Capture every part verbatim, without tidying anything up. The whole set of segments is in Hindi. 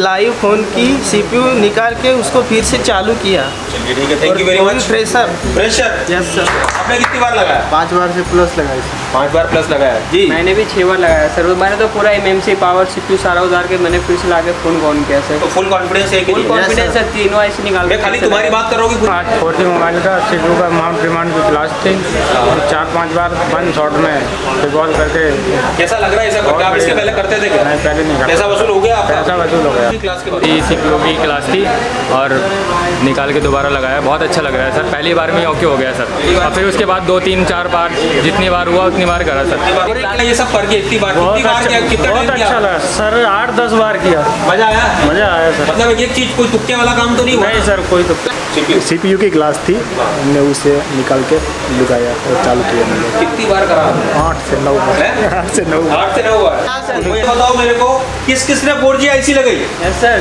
लाइव फ़ोन की सीपीयू निकाल के उसको फिर से चालू किया। चलिए ठीक है, thank you very much. Pressure pressure yes sir. आपने कितनी बार लगाया? पाँच बार से प्लस लगाया सर। पाँच बार प्लस लगाया जी। मैंने भी छः बार लगाया सर। मैंने तो पूरा एमएमसी पावर सीपीयू सारा उतार के मैंने फिर से ला के फ़ोन ऑन किया सर। तो फुल कॉन्फिडेंस है कि फुल कॉन्फिडेंस है, तीनों ऐसे निकाल के। खाली तुम्हारी बात करोगे कुछ? आठ फोर्टी मोबाइल का सीपीयू का माउंट डिमांड की क्लास थी, चार पाँच बार वन शॉट में रिकॉल करके। कैसा लग रहा है ऐसा? आप इसके पहले करते थे क्या? नहीं, पहले नहीं। पैसा वसूल हो गया आपका? पैसा वसूल हो गया। क्लास के बाद सीपीयू की क्लास थी और निकाल के दोबारा लगाया, बहुत अच्छा लग रहा है सर। पहली बार में ओके हो गया सर, और फिर उसके बाद दो तीन चार बार जितनी बार हुआ उतनी बार करा सर। ये सब करके इतनी बार बहुत कितनी बार अच्छा, किया? कितना बहुत टाइम किया? अच्छा लगा सर, आठ दस बार किया। मजा आया? मजा आया सर। मतलब एक चीज कोई तुक्के वाला काम तो नहीं हुआ? नहीं सर, कोई तो सीपीयू की क्लास थी, हमने उसे निकाल के लगाया और चालू किया मैंने। कितनी बार करा? आठ से नौ बार। आठ से नौ बार। आठ से नौ बार। मुझे बताओ मेरे को, किस किस ने फोर जी आईसी लगाई? Yes sir.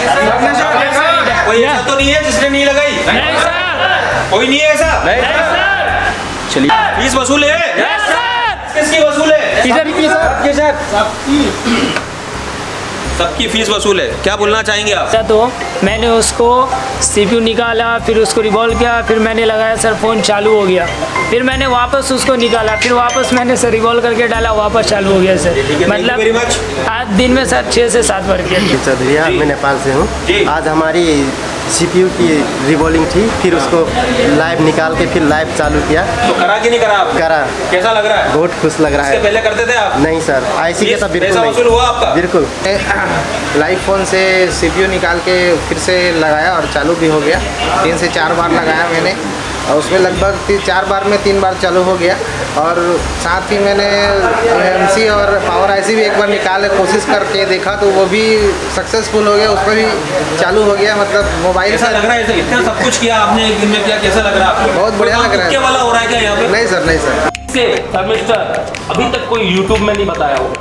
कोई ऐसा तो नहीं है जिसने नहीं लगाई? नहीं सर। कोई नहीं है ऐसा? नहीं सर। चलिए, फीस वसूल है? Yes sir. किसकी वसूल है? किधर की सर? सबकी सबकी फीस वसूल है। क्या बोलना चाहेंगे आप? सर तो मैंने उसको सीपीयू निकाला, फिर उसको रिवॉल्व किया, फिर मैंने लगाया सर, फ़ोन चालू हो गया। फिर मैंने वापस उसको निकाला, फिर वापस मैंने सर रिवॉल्व करके डाला, वापस चालू हो गया सर। मतलब आज दिन में सर छः से सात बार किया। चौधरी, मैं नेपाल से हूँ। आज हमारी सीपीयू की रिवॉल्विंग थी, फिर उसको लाइव निकाल के फिर लाइव चालू किया। तो करा कि नहीं करा आप? करा। कैसा लग रहा है? बहुत खुश लग रहा है। इसके पहले करते थे आप? नहीं सर, आईसी के तो बिल्कुल नहीं। वसूल हुआ आपका? बिल्कुल। लाइव फ़ोन से सीपीयू निकाल के फिर से लगाया और चालू भी हो गया। तीन से चार बार लगाया मैंने, और उसमें लगभग तीन चार बार में तीन बार चालू हो गया। और साथ ही मैंने एमएमसी और पावर आईसी भी एक बार निकाल कोशिश करके देखा, तो वो भी सक्सेसफुल हो गया, उस पर भी चालू हो गया। मतलब मोबाइल कैसा लग रहा है? इतना सब कुछ किया आपने एक दिन में, क्या कैसा लग रहा है आपको? बहुत बढ़िया लग रहा है। क्या वाला हो रहा है क्या यहाँ पे? नहीं सर, नहीं सर। मिस्टर, अभी तक कोई यूट्यूब में नहीं बताया हो।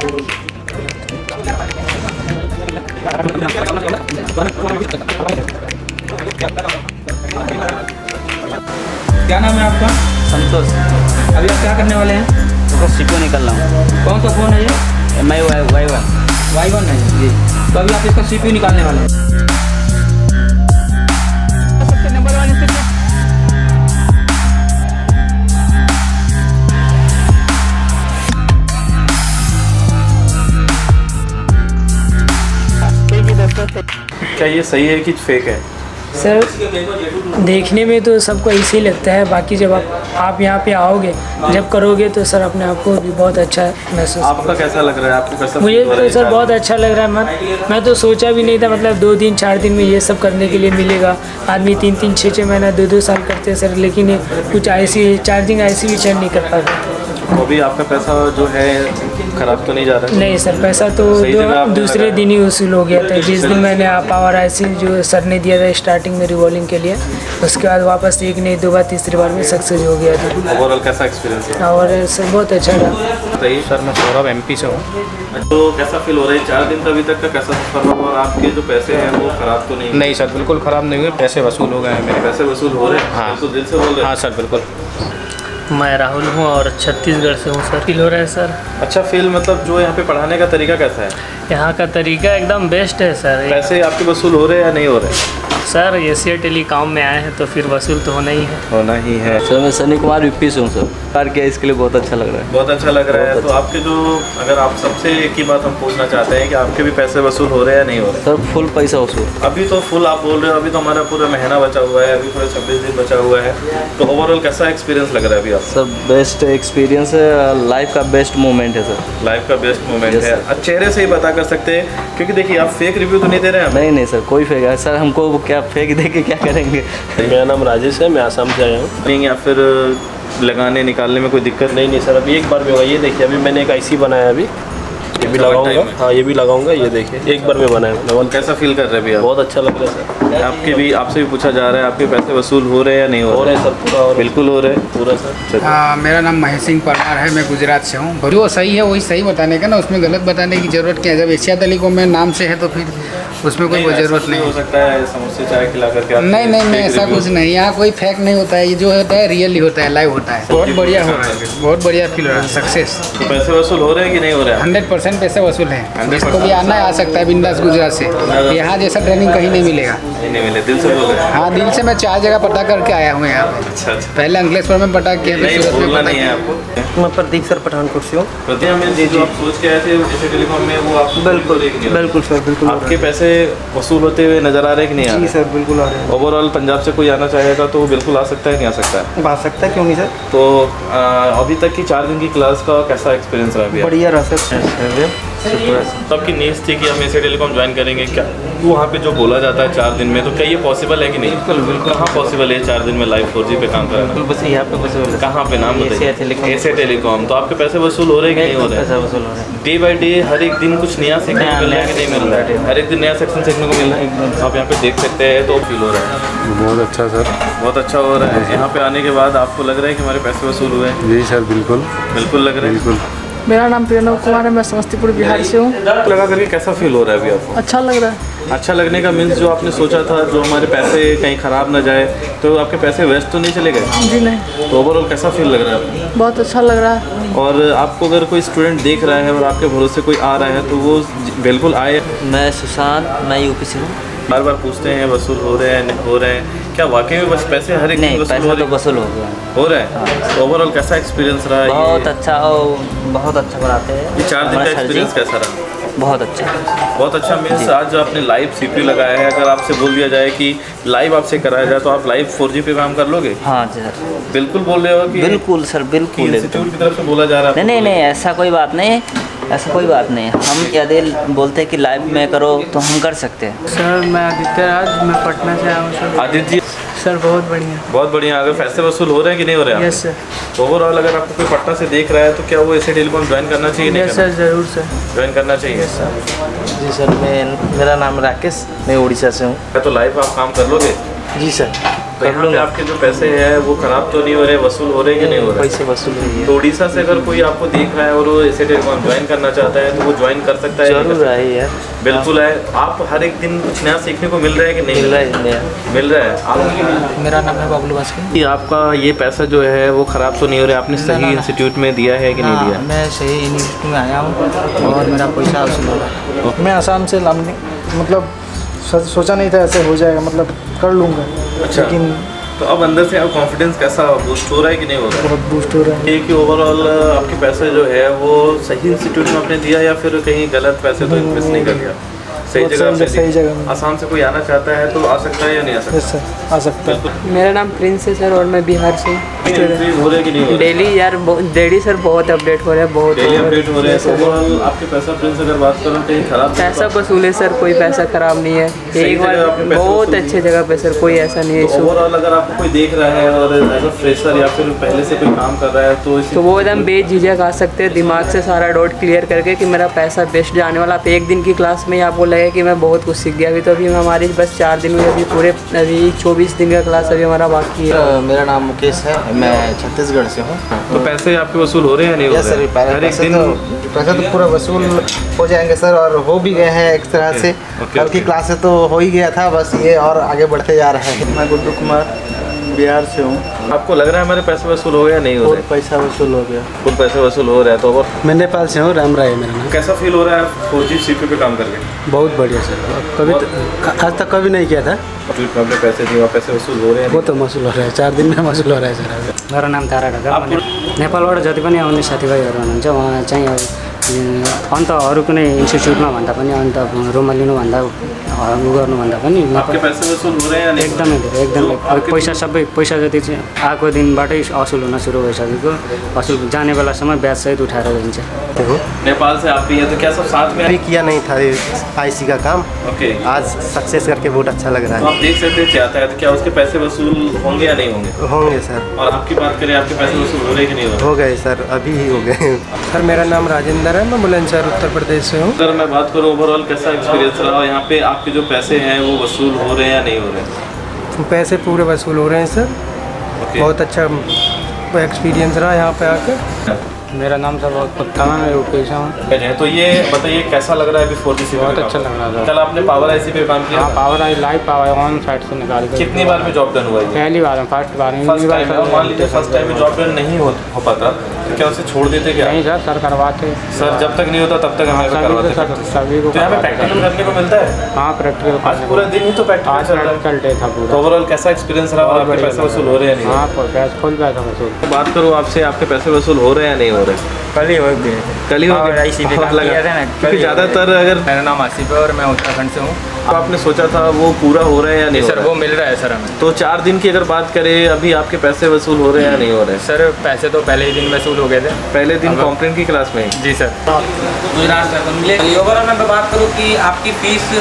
क्या नाम है आपका? संतोष। अभी आप क्या करने वाले हैं? तो सीपीयू निकल रहा हूँ। कौन सा फ़ोन है ये? M I Y Y one Y one है जी। तो अभी आप इसका सीपीयू निकालने वाले हैं। नंबर वाले से क्या ये सही है कि फेक है? सर देखने में तो सबको ऐसे ही लगता है, बाकी जब आप आप यहाँ पे आओगे, जब करोगे तो सर अपने आप को भी बहुत अच्छा महसूस। आपका कैसा लग रहा है? आपको कैसा? मुझे तो सर बहुत अच्छा लग रहा है। मैं मैं तो सोचा भी नहीं था, मतलब दो दिन चार दिन में ये सब करने के लिए मिलेगा। आदमी तीन तीन छः छः महीना दो दो साल करते हैं सर, लेकिन ये कुछ ऐसी चार्जिंग ऐसी भी चेंज नहीं कर पाते। अभी आपका पैसा जो है खराब तो नहीं जा रहा है? नहीं सर, पैसा तो दो, दूसरे दिन ही वसूल हो गया था। जिस दिन मैंने पावर आईसी जो सर ने दिया था स्टार्टिंग में रिवॉल्विंग के लिए, उसके बाद वापस एक नहीं दो बार तीसरी बार में सक्सेस हो गया था। ओवरऑल कैसा एक्सपीरियंस है? और सर बहुत अच्छा रहा। सही सर, मैं सौरभ एमपी से हूँ। तो कैसा फील हो रहा है? चार दिन का अभी तक का कैसा सफर रहा? और आपके जो पैसे हैं वो खराब तो नहीं? नहीं सर, बिल्कुल ख़राब नहीं हुए, पैसे वसूल हो गए हैं मेरे। पैसे वसूल हो रहे हैं? हाँ। तो दिल से बोल रहे हैं? हाँ सर, बिल्कुल। मैं राहुल हूँ और छत्तीसगढ़ से हूँ सर। फील हो रहा है सर। अच्छा फील, मतलब जो यहाँ पे पढ़ाने का तरीका कैसा है? यहाँ का तरीका एकदम बेस्ट है सर। पैसे आपके वसूल हो रहे हैं या नहीं हो रहे? सर एशिया टेलीकॉम में आए हैं तो फिर वसूल तो होना ही है। होना ही है। सर मैं सनी कुमार यूपी से हूँ सर। कार किया इसके लिए बहुत अच्छा लग रहा है। बहुत अच्छा लग रहा है। तो आपके जो, अगर आप सबसे एक ही बात हम पूछना चाहते हैं कि आपके भी पैसे वसूल हो रहे हैं या नहीं हो रहे? सर फुल पैसा वसूल। अभी तो फुल आप बोल रहे हो, अभी तो हमारा पूरा महीना बचा हुआ है, अभी पूरा छब्बीस दिन बचा हुआ है। तो ओवरऑल कैसा एक्सपीरियंस लग रहा है अभी आप? सर बेस्ट एक्सपीरियंस है, लाइफ का बेस्ट मोमेंट है सर। लाइफ का बेस्ट मोमेंट है। अब चेहरे से ही बता कर सकते हैं, क्योंकि देखिए आप फेक रिव्यू तो नहीं दे रहे हैं? नहीं नहीं सर, कोई फेक है सर, हमको क्या फेक दे के क्या करेंगे। मेरा नाम राजेश है, मैं आसाम से आया हूँ। नहीं, या फिर लगाने निकालने में कोई दिक्कत? नहीं नहीं सर, अभी एक बार में होगा। ये देखिए, अभी मैंने एक आईसी बनाया, अभी ये भी लगाऊंगा। हाँ, ये भी लगाऊंगा। ये देखिए एक बार में बनाया मैंने। कैसा फील कर रहे हैं अभी आप? बहुत अच्छा लग रहा है सर। आपके भी, आपसे भी पूछा जा रहा है, आपके पैसे वसूल हो रहे हैं या नहीं हो रहे? हो रहे सर, पूरा हो बिल्कुल हो रहे हैं पूरा सर। हाँ, मेरा नाम महेश सिंह परमार है, मैं गुजरात से हूँ। जो सही है वही सही बताने का ना, उसमें गलत बताने की ज़रूरत क्या है? जब एशिया टेलीकॉम में नाम से है तो फिर उसमें कोई ज़रूरत नहीं हो सकता है समोसे चाय खिला करके आप नहीं नहीं नहीं ऐसा कुछ नहीं, यहाँ कोई फेक नहीं होता है, ये जो होता है रियली होता है, लाइव होता है। बहुत बढ़िया हो रहा है, बहुत बढ़िया फील हो रहा है, सक्सेस। तो पैसे वसूल हो रहे हैं कि नहीं हो रहे हैं? हंड्रेड परसेंट पैसे वसूल है, जिसको भी आना है आ सकता है बिंदास गुजरात से। यहाँ जैसा ट्रेनिंग कहीं नहीं मिलेगा। नहीं मिले, दिल से बोल रहे हैं? हाँ दिल से, मैं चार जगह पता करके आया हूँ यहाँ पे। अच्छा अच्छा। पहले अंकलेश्वर में पता किया, फिर सूरत में पता किया। मैं प्रदीप सर पठानकोट से हूँ। प्रदीप में जी जो आप सोच के आए थे एसए टेलीकॉम में, वो आप बिल्कुल बिल्कुल सर, बिल्कुल आपके पैसे वसूल होते हुए नजर आ रहे हैं कि नहीं आ रहे? जी सर बिल्कुल आ रहे हैं। ओवरऑल पंजाब से कोई आना चाहेगा तो वो बिल्कुल आ सकता है, नहीं आ सकता है? आ सकता है, क्यों नहीं सर। तो आ, अभी तक की चार दिन की क्लास का कैसा एक्सपीरियंस रहा भैया? बढ़िया रहा सर। सबकी नीड्स थी कि हम एसए टेलीकॉम ज्वाइन करेंगे, क्या वहाँ पे जो बोला जाता है चार दिन में, तो क्या ये पॉसिबल है कि नहीं? बिल्कुल बिल्कुल। कहाँ पॉसिबल है चार दिन में लाइव फोर जी पे काम करना? बस यहाँ पे पॉसिबल है। कहाँ पे, नाम बताइए। SA telecom. तो आपके पैसे वसूल हो रहे हैं कि नहीं हो रहे? पैसा वसूल हो रहा है। डे बाई डे हर एक दिन कुछ नया सीखने को मिल रहा है कि नहीं मिल रहा है? हर एक दिन नया सेक्शन सीखने को मिल रहा है। आप यहाँ पे देख सकते हैं, तो फील हो रहा है बहुत अच्छा सर, बहुत अच्छा हो रहा है। यहाँ पे आने के बाद आपको लग रहा है कि हमारे पैसे वसूल हुए हैं? जी सर बिल्कुल बिल्कुल लग रहा है। बिल्कुल। मेरा नाम प्रियनव कुमार है, मैं समस्तीपुर बिहार से हूँ। लगा करके कैसा फील हो रहा है अभी आपको? अच्छा लग रहा है। अच्छा लगने का मीन्स जो आपने सोचा था, जो हमारे पैसे कहीं ख़राब ना जाए, तो आपके पैसे वेस्ट तो नहीं चले गए? जी नहीं। तो ओवरऑल कैसा फील लग रहा है आपको? बहुत अच्छा लग रहा है। और आपको अगर कोई स्टूडेंट देख रहा है और आपके भरोसे कोई आ रहा है तो वो बिल्कुल आए। मैं सुशांत, मैं यूपी से हूँ। बार बार पूछते हैं वसूल हो रहे हैं नहीं हो रहे हैं, क्या वाकई में बस पैसे हर एक नहीं, वसूल पैसा हो तो वसूल हो गया हो रहा है? तो ओवरऑल कैसा एक्सपीरियंस रहा? बहुत अच्छा, और बहुत अच्छा बनाते हैं। ये चार दिन का एक्सपीरियंस कैसा रहा? बहुत अच्छा बहुत अच्छा। मीन्स आज जो आपने लाइव सीपीयू लगाया है, अगर आपसे बोल दिया जाए कि लाइव आपसे कराया जाए तो आप लाइव फोर जी पे काम कर लोगे? हाँ सर बिल्कुल बोल रहे हो कि बिल्कुल सर, बिल्कुल। इंस्टीट्यूट की तरफ से बोला जा रहा है? नहीं नहीं नहीं, ऐसा कोई बात नहीं, ऐसा कोई बात नहीं। हम यदि बोलते हैं कि लाइव में करो तो हम कर सकते हैं। सर मैं आदित्य राज, मैं पटना से आया हूँ सर। आदित्य जी सर बहुत बढ़िया बहुत बढ़िया। अगर पैसे वसूल हो रहे हैं कि नहीं हो रहे हैं? Yes sir. तो ओवरऑल अगर आपको कोई पटना से देख रहा है तो क्या वो एसए टेलीकॉम ज्वाइन करना चाहिए? यस सर, ज़रूर सर ज्वाइन करना चाहिए सर। जी सर, मैं मेरा नाम राकेश, मैं उड़ीसा से हूँ। तो लाइव आप काम कर लोगे? जी सर तो यहाँ पे आपके जो पैसे हैं वो खराब तो नहीं हो रहे, वसूल हो रहे हैं कि नहीं हो रहे? पैसे वसूल हो रही है। तो उड़ीसा से अगर कोई आपको देख रहा है और वो एसए टेलीकॉम ज्वाइन करना चाहता है तो वो ज्वाइन कर सकता है? जरूर है यार, बिल्कुल है। आप हर एक दिन कुछ नया सीखने को मिल रहा है कि नहीं? मिल रहा है मिल रहा है। आप मेरा नाम है बबलू बास्के। कि आपका ये पैसा जो है वो ख़राब तो नहीं हो रहा है? आपने सही इंस्टीट्यूट में दिया है कि नहीं दिया? मैं सही इंस्टीट्यूट में आया हूँ और मेरा पैसा वसूल हो रहा है। मैं आसाम से लामनी, मतलब सोचा नहीं था ऐसे हो जाएगा, मतलब कर लूँगा। अच्छा, लेकिन तो अब अंदर से आप कॉन्फिडेंस कैसा बूस्ट हो रहा है कि नहीं हो रहा है? बहुत बूस्ट हो रहा है। ये कि ओवरऑल आपके पैसे जो है वो सही इंस्टीट्यूट में आपने दिया या फिर कहीं गलत पैसे तो इन्वेस्ट नहीं कर दिया? सही जगह, सही जगह। आसाम से कोई आना चाहता है तो आ सकता है या नहीं आ सकता? यस सर, आ सकता है। मेरा नाम प्रिंस है सर और मैं बिहार से। इंक्रीज हो रहे हैं कि नहीं हो रहे? डेली यार डेली सर बहुत अपडेट हो रहे हैं, बहुत डेली अपडेट हो रहे हैं। तो ओवरऑल आपके पैसा प्रिंस अगर बात करूँ कहीं खराब पैसा वसूल है सर, कोई पैसा खराब नहीं है। एक बार बहुत अच्छे जगह पे सर, कोई ऐसा नहीं है। ओवरऑल अगर आपको कोई देख रहा है और एज अ फ्रेशर या फिर पहले से कोई काम कर रहा है तो तो वो एकदम बेझिझक आ सकते हैं, दिमाग से सारा डाउट क्लियर करके कि मेरा पैसा बेस्ट जाने वाला। आप एक दिन की क्लास में आपको लगे कि मैं बहुत कुछ सीख गया। अभी तो अभी हमारी बस चार दिन हुए, अभी पूरे अभी चौबीस दिन का क्लास अभी हमारा बाकी है। मेरा नाम मुकेश है, मैं छत्तीसगढ़ से हूँ। तो पैसे आपके वसूल हो रहे हैं नहीं हो रहे हैं? हर एक दिन पैसे तो पूरा वसूल हो जाएंगे सर, और हो भी गए हैं एक तरह से। कल की क्लास से तो हो ही गया था, बस ये और आगे बढ़ते जा रहा है। मैं गुड्डू कुमार बिहार से हूँ। आपको लग रहा है हमारे पैसे वसूल हो गया नहीं हो रहे? पैसा वसूल हो गया, कुल पैसे वसूल हो रहा है। तो मैं नेपाल से हूँ, राम राय है मेरा नाम। कैसा फील हो रहा है फोर जी सीपीयू पे काम करके? बहुत बढ़िया सर, कभी आज तक कभी नहीं किया था। अपने पैसे दिए, पैसे वसूल हो रहे हैं? वो तो वसूल हो रहा है, चार दिन में वसूल हो रहा है सर। मेरो नाम तारा ढका। नेपालबाट जति पनि आउने साथीभाइहरू हुनुहुन्छ उहाँ चाहिँ अब अन्त अरू कुनै इन्स्टिट्युटमा भन्दा पनि अन्त रुममा लिनुभन्दा उ गर्नुभन्दा पनि आपके पैसे वसूल हो रहे हैं? एकदमै धेरै, एकदमै पैसा सबै पैसा जति चाहिँ आएको दिनबाटै असुल हुन सुरु भइसकेको। असुल जाने बेलासम्म ब्याज सहित उठाएर दिन्छ। नेपाल से आप भी है तो क्या सब साथ में? अभी किया नहीं था आईसी का काम, ओके। आज सक्सेस करके बहुत अच्छा लग रहा है। तो आप देख सकते हैं चाहता है तो क्या उसके पैसे वसूल होंगे या नहीं होंगे? होंगे सर। और आपकी बात करें, आपके पैसे वसूल हो रहे कि नहीं हो रहे? हो गए सर, अभी ही हो गए। सर मेरा नाम राजेंद्र है, मैं बुलंदशहर उत्तर प्रदेश से हूँ। अगर मैं बात करूँ ओवरऑल कैसा एक्सपीरियंस रहा यहाँ पे? आपके जो पैसे हैं वो वसूल हो रहे हैं या नहीं हो रहे? पैसे पूरे वसूल हो रहे हैं सर। बहुत अच्छा एक्सपीरियंस रहा यहाँ पे आकर। मेरा नाम सर उत्तम है, मैं यूपी हूँ। तो ये बताइए कैसा लग रहा है अभी फोर जी बहुत अच्छा लग रहा था। कल आपने पावर आईसी पे काम किया? हाँ, power I live power on side से निकाल के। कितनी बार में जॉब डन हुआ है? पहली बार में, फर्स्ट बार में। फर्स्ट टाइम में मान लीजिए फर्स्ट टाइम में जॉब डन नहीं हो हो पाता तो क्या उसे छोड़ देते क्या? नहीं सर, सर करवाते। सर जब तक नहीं होता तब तक हमें करवाते सर, सभी को। तो यहाँ पे प्रैक्टिकल करने को मिलता है? हाँ, प्रैक्टिकल। आज पूरा दिन ही तो प्रैक्टिकल डे था पूरा। तो ओवरऑल कैसा एक्सपीरियंस रहा और आपके पैसे वसूल हो रहे हैं नहीं? हाँ, पैसा फुल पैसा वसूल। बात करूँ आपसे, आपके पैसे वसूल हो रहे हैं या नहीं हो रहे? कल ही हो गए कल ही हो गए क्योंकि ज़्यादातर अगर मेरा नाम आसिफ है और मैं उत्तराखंड से हूँ। तो आपने सोचा था वो पूरा हो रहा है या नहीं? सर वो मिल रहा है सर हमें। तो चार दिन की अगर बात करें अभी आपके पैसे वसूल हो रहे हैं या नहीं हो रहे? सर पैसे तो पहले ही दिन वसूल हो गए थे। पहले दिन कॉम्प्रेंट की क्लास में? जी सर। गुजरात से ओवरऑल मैं बात करूँ कि आपकी फीस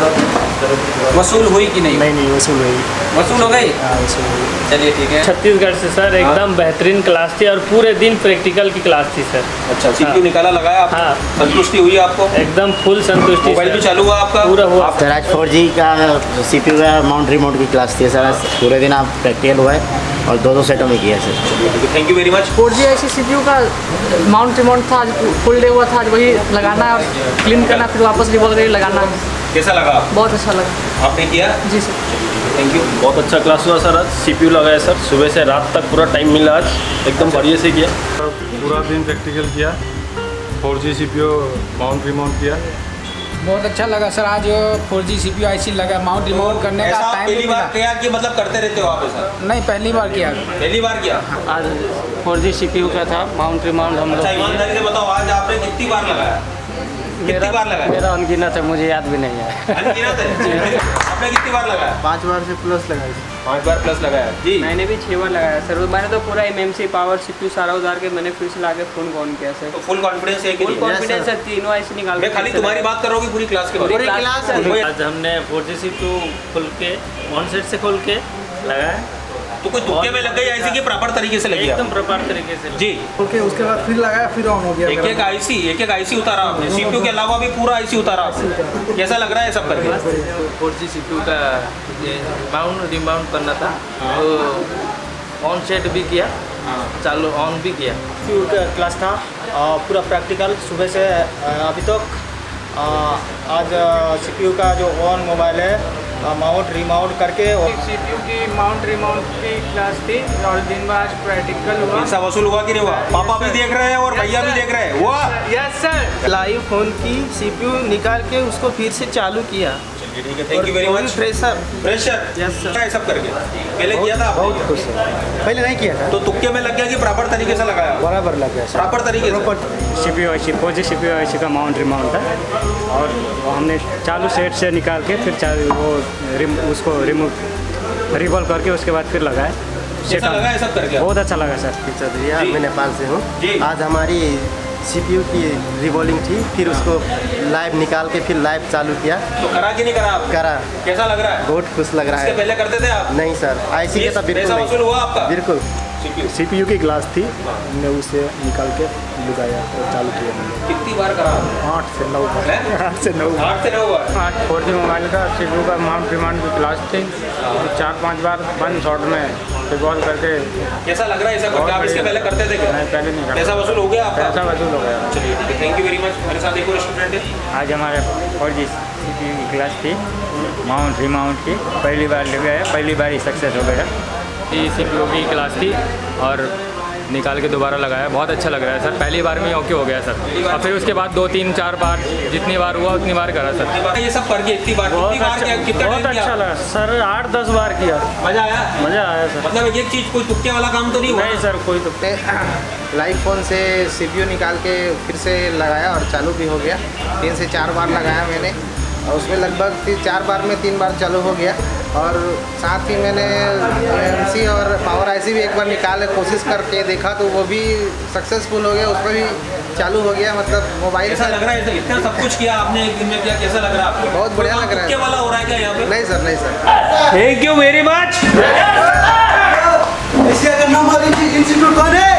वसूल हुई कि नहीं? नहीं नहीं वसूल हुई। वसूल हो गई? हाँ वसूल हुई। चलिए ठीक है। छत्तीसगढ़ से सर एकदम बेहतरीन क्लास थी और पूरे दिन प्रैक्टिकल की क्लास थी सर। अच्छा, सीपीयू निकाला लगाया आपने? हाँ। संतुष्टि हुई आपको? एकदम फुल संतुष्टि। मोबाइल भी चालू हुआ आपका? पूरा हुआ सर। आज फोर जी का सीपीयू का माउंट रिमोट की क्लास थी सर। पूरे दिन आप प्रैक्टिकल हुआ है और दो दो सेटों में किया sir. Thank you very much. Four G IC CPU का माउंट रिमोट था, आज फुल डे हुआ था। आज वही लगाना और क्लीन करना, फिर वापस रिवॉल्व करके लगाना। कैसा लगा? बहुत अच्छा लगा। आपने किया? जी सर। Thank you. बहुत अच्छा क्लास हुआ सर। आज सीपीयू लगाया सर, सुबह से रात तक पूरा टाइम मिला आज, एकदम बढ़िया से किया। पूरा दिन प्रैक्टिकल किया, four G CPU mount remount किया। बहुत अच्छा लगा सर। आज four G C P U IC लगा, माउंट रिमाउंट करने का टाइम पहली बार किया कि मतलब करते रहते हो आप ऐसा? नहीं, पहली बार किया। पहली बार किया? आज four G C P U का था माउंट रिमाउंट हम लोग। अच्छा, ईमानदारी से बताओ आज आपने कितनी बार लगाया? कितनी बार लगाया? मेरा अनगिनत है, मुझे याद भी नहीं है। अनगिनत है? आपने कितनी बार लगाया? पाँच बार से प्लस लगाया। पाँच बार प्लस लगाया जी। मैंने भी छः बार लगाया सर। मैंने तो पूरा एमएमसी पावर सीपीयू सारा उतार के मैंने फिर से ला के फोन ऑन किया सर। तो फुल कॉन्फिडेंस है कि फुल कॉन्फिडेंस है, तीनों ऐसे निकाल। मैं खाली तुम्हारी बात कर रहा हूँ कि पूरी क्लास के बारे में? पूरी क्लास। आज हमने four G C P U खोल के ऑन सेट से खोल के लगाया। तो कोई तुक्के में लग गई ऐसी कि प्रॉपर तरीके से लगी? एकदम प्रॉपर तरीके से जी। ओके, उसके बाद फिर लगाया, फिर ऑन हो गया। एक एक आईसी एक एक आईसी उतारा आपने, सीपीयू के अलावा भी पूरा आईसी उतारा आपने। कैसा लग रहा है सब करके? फोर जी सीपीयू का ये माउंट रिमाउंट करना था, तो ऑन सेट भी किया, चालू ऑन भी किया। सीपीयू का क्लास था, पूरा प्रैक्टिकल सुबह से अभी तक। आज सीपीयू का जो ऑन मोबाइल है माउंट रिमाउंट करके सीपीयू की माउंट रिमाउंट की क्लास थी और दिन में आज प्रैक्टिकल हुआ। पैसा वसूल हुआ कि नहीं हुआ? पापा भी देख रहे हैं और भैया भी देख रहे हैं। हुआ? Yes sir. लाइव फोन की सीपीयू निकाल के उसको फिर से चालू किया। ठीक है, thank you very much. Pressure pressure yes sir. सब करके पहले किया था? बहुत खुश है। पहले नहीं किया था। तो तुक्के में लग गया कि प्रॉपर तरीके से लगाया? बराबर लग गया। प्रॉपर तरीके से। CPU IC four G CPU IC का माउंट रिमाउंट था और वो हमने चालू सेट से निकाल के फिर चालू वो रिम उसको रिमूव रिवॉल्व करके उसके बाद फिर लगाया। कैसा लगा ये सब करके? बहुत अच्छा लगा सर। चौधरी, मैं नेपाल से हूँ। आज हमारी सीपीयू की रिवॉल्विंग थी, फिर उसको लाइव निकाल के फिर लाइव चालू किया। तो करा कि नहीं करा आप? करा। कैसा लग रहा है? बहुत खुश लग रहा है। इसके पहले करते थे आप? नहीं सर, आईसी के साथ बिल्कुल पैसा वसूल हुआ आपका? बिल्कुल। सीपीयू की क्लास थी, हमने उसे निकाल के लगाया और चालू किया। कितनी बार करा? आठ से नौ बार। आठ से नौ आठ से नौ बार। आज फोर जी मोबाइल का सीपीयू का माउंट रिमाउंट की क्लास थी, चार पाँच बार बंद शॉट में रिवॉल्व करके। कैसा लग रहा है ऐसा करके? आप इसके पहले करते थे क्या? नहीं, पहले नहीं। पैसा वसूल हो गया आपका? पैसा वसूल हो गया। चलिए ठीक है, थैंक यू वेरी मच। मेरे साथ एक और स्टूडेंट है। आज हमारे फोर जी सीपीयू की क्लास थी माउंट रिमाउंट की, पहली बार ले गया, पहली बार ही सक्सेस हो गया। ये सीपीयू की क्लास थी और निकाल के दोबारा लगाया, बहुत अच्छा लग रहा है सर। पहली बार में ओके हो गया सर और फिर उसके बाद दो तीन चार बार जितनी बार हुआ उतनी बार करा सर। ये सब करके इतनी बार बहुत कितनी बार किया? कितना बहुत टाइम किया? अच्छा लगा सर। आठ दस बार किया। मजा आया? मजा आया सर। मतलब एक चीज कोई तुक्के वाला काम तो नहीं हुआ? नहीं सर, कोई तुक्के। लाइव फ़ोन से सीपीयू निकाल के फिर से लगाया और चालू भी हो गया। तीन से चार बार लगाया मैंने और उसमें लगभग तीन चार बार में तीन बार चालू हो गया। और साथ ही मैंने एमएमसी और पावर आईसी भी एक बार निकाल कोशिश करके देखा तो वो भी सक्सेसफुल हो गया, उसमें भी चालू हो गया। मतलब मोबाइल ऐसा लग रहा है इतना सब कुछ किया आपने एक दिन में किया, कैसा लग रहा है आपको? बहुत बढ़िया लग रहा है। तुक्के वाला हो रहा है क्या यहाँ पे? नहीं सर, नहीं sir. Thank you very much. Asia का नंबर वन इंस्टीट्यूट कौन है?